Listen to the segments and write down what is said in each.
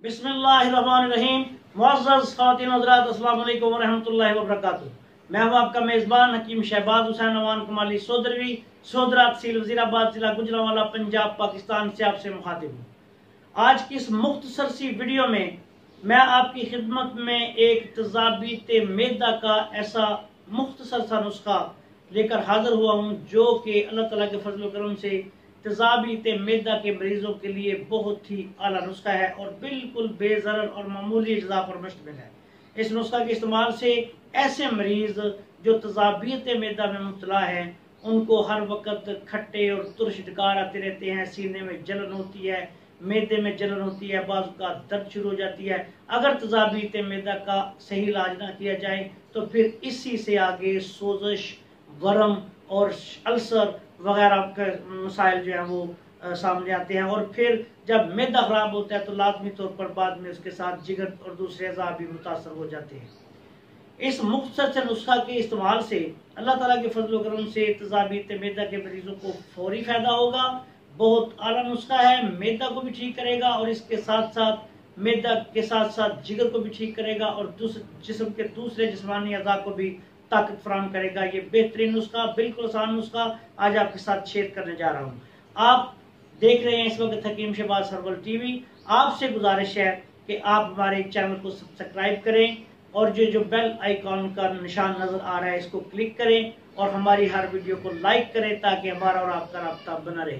बिस्मिल्लाहिर्रहमानिर्रहीम। मुअज़्ज़ज़ ख़वातीन हज़रात, अस्सलामु अलैकुम व रहमतुल्लाहि व बरकातुहू। मैं हूँ आपका मेज़बान हकीम शहबाज हुसैन अवान कमाली सोदरवी, सोदरा तहसील वज़ीराबाद, जिला गुजरांवाला, पंजाब, पाकिस्तान से आपसे मुखातिब हूँ। आज की इस मुख्तसर सी वीडियो में मैं आपकी खिदमत में एक तज़ाबीत मैदा का ऐसा मुख्तसर सा नुस्खा लेकर हाजिर हुआ हूँ जो कि अल्लाह ताला के फजल करम से तज़ाबीत मैदा के मरीजों के लिए बहुत ही आला नुस्खा है और बिल्कुल बेज़रर और मामूली अज़ा पर मुश्तमिल है। इस नुस्खा के इस्तेमाल से ऐसे मरीज जो तज़ाबीत मैदा में मुब्तला है उनको हर वक्त खट्टे और तुरश डकार आते रहते हैं, सीने में जलन होती है, मैदे में जलन होती है, बाजू का दर्द शुरू हो जाती है। अगर तज़ाबीत मैदा का सही इलाज ना किया जाए तो फिर इसी से आगे सोजश, वरम और अल्सर वगैरह के मसाइल जो है वो सामने आते हैं। और फिर जब मैदा खराब होता है तो लाजमी तौर पर बाद में उसके साथ जिगर और दूसरे अज़ा भी मुतासर हो जाते हैं। इस मुख्तसर से नुस्खा के इस्तेमाल से अल्लाह ताला के फजल करम से तज़ाबीत मैदा के मरीजों को फौरी फ़ायदा होगा। बहुत आला नुस्खा है, मैदा को भी ठीक करेगा और इसके साथ साथ मैदा के साथ साथ जिगर को भी ठीक करेगा और जिस्म के दूसरे जिस्मानी अज़ा को भी ताकत फराहम करेगा। ये बेहतरीन नुस्खा, बिल्कुल आसान नुस्खा आज आपके साथ शेयर करने जा रहा हूँ। आप देख रहे हैं इस वक्त हकीम शहबाज हर्बल टीवी। आपसे गुजारिश है कि आप हमारे चैनल को सब्सक्राइब करें और जो बेल आइकॉन का निशान नजर आ रहा है इसको क्लिक करें और हमारी हर वीडियो को लाइक करें ताकि हमारा और आपका राब्ता बना रहे।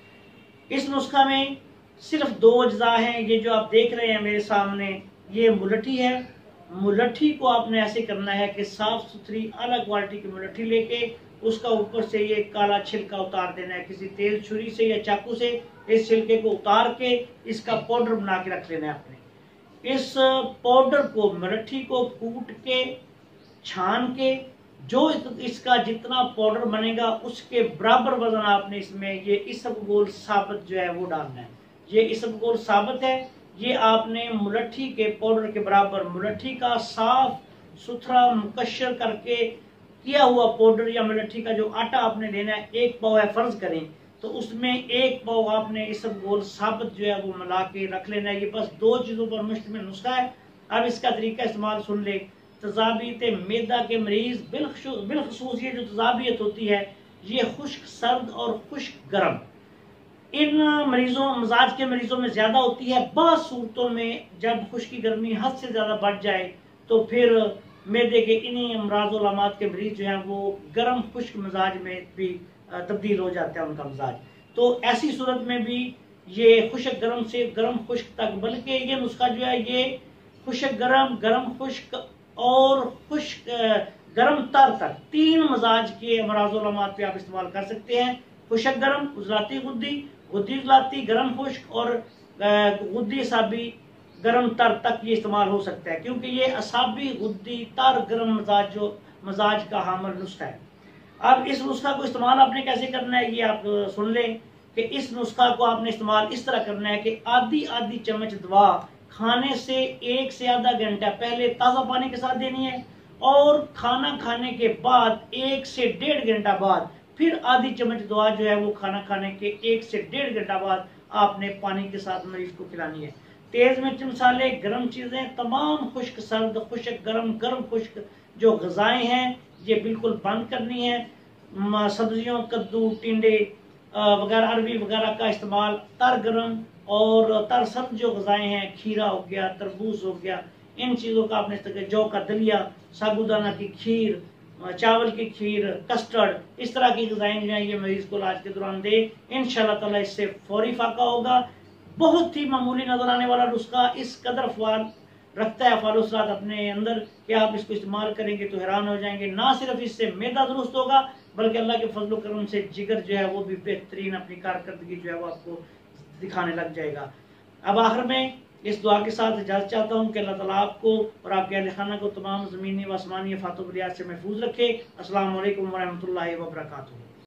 इस नुस्खा में सिर्फ दो अज्जा हैं। ये जो आप देख रहे हैं मेरे सामने, ये मुलट्ठी है। मुलट्ठी को आपने ऐसे करना है कि साफ सुथरी आला क्वालिटी की मुलट्ठी लेके उसका ऊपर से ये काला छिलका उतार देना है। किसी तेज छुरी से या चाकू से इस छिलके को उतार के इसका पाउडर बना के रख लेना है आपने। इस पाउडर को, मुलट्ठी को कूट के छान के जो इसका जितना पाउडर बनेगा उसके बराबर वजन आपने इसमें ये इसबगोल साबुत जो है वो डालना है। ये इसबगोल साबुत है, ये आपने मुलट्ठी के पाउडर के बराबर, मुलट्ठी का साफ सुथरा मुकश्शर करके किया हुआ पाउडर या मुलट्ठी का जो आटा आपने लेना है, एक पाव है फर्ज करें तो उसमें एक पाव आपने इसबगोल साबुत जो है वो मिला के रख लेना है। ये बस दो चीज़ों पर मुश्तमिल नुस्खा है। अब इसका तरीका इस्तेमाल सुन ले। तज़ाबीत मैदा के मरीज बिलखसूस ये जो तज़ाबीत होती है ये खुश्क सर्द और खुश्क गर्म इन मरीजों मिजाज के मरीजों में ज़्यादा होती है। बहुत सूरतों में जब खुश्की गर्मी हद से ज़्यादा बढ़ जाए तो फिर मैदे के इन्हीं अमराज़ व अलामात के मरीज जो हैं वो गर्म खुश्क मिजाज में भी तब्दील हो जाता है उनका मिजाज। तो ऐसी सूरत में भी ये खुश्क गर्म से गर्म खुश्क तक, बल्कि ये नुस्खा जो है ये खुश्क गर्म, गर्म खुश्क और खुश्क गर्म तर तक तीन मिजाज के अमराज़ व अलामात पे आप इस्तेमाल कर सकते हैं। खुश्क गर्म, उजलाती गुद्दी, गुद्दी उजलाती, गर्म खुश्क और गुद्दी असाबी गर्म तर तक ये इस्तेमाल हो सकता है क्योंकि ये असाबी गुद्दी तर गर्म मिजाज का हामिल नुस्खा है। अब इस नुस्खा को इस्तेमाल आपने कैसे करना है ये आप सुन लें कि इस नुस्खा को आपने इस्तेमाल इस तरह करना है कि आधी आधी चम्मच दवा खाने से 1 से आधा घंटा पहले ताज़ा पानी के साथ देनी है और खाना खाने के बाद 1 से 1.5 घंटा बाद फिर आधी चम्मच दवा जो है वो खाना खाने के 1 से 1.5 घंटा बाद आपने पानी के साथ मरीज को खिलानी है। तेज मिर्च मसाले, गर्म चीज़ें, तमाम खुश्क सर्द, खुश्क गर्म, गर्म खुश्क जो ग़िज़ाएँ हैं ये बिल्कुल बंद करनी है। सब्जियों, कद्दू, टिंडे वगैरह, अरवी वगैरह का इस्तेमाल, तर गर्म और तर सर्द जो ग़िज़ाएँ हैं, खीरा हो गया, तरबूज हो गया, इन चीज़ों का आपने इस्तेमाल, जौ का दलिया, साबूदाना की खीर, चावल की खीर, कस्टर्ड, इस तरह की ग़िज़ाएँ जो हैं ये मरीज़ को इलाज के दौरान दे। इंशाअल्लाह ताला इससे फौरी फ़ाका होगा। बहुत ही मामूली नजर आने वाला नुस्खा इस कदर फ़ाल रखता है फ़ालुसरात अपने अंदर कि आप इसको इस्तेमाल करेंगे तो हैरान हो जाएंगे। ना सिर्फ इससे मैदा दुरुस्त होगा बल्कि अल्लाह के फजल करम से जिगर जो है वो भी बेहतरीन अपनी कारकर्दगी जो है वो आपको दिखाने लग जाएगा। अब आखिर में इस दुआ के साथ इजाज़त चाहता हूँ कि अल्लाह ताला आपको और आपके अहले खाना को तमाम ज़मीनी व आसमानी आफात व बलियात से महफूज रखे। अस्सलाम वालेकुम व रहमतुल्लाहि व बरकातुहू।